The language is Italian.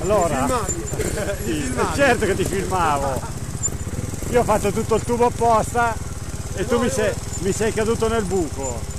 Allora, sì, certo che ti filmavo. Io ho fatto tutto il tubo apposta e tu mi sei caduto nel buco.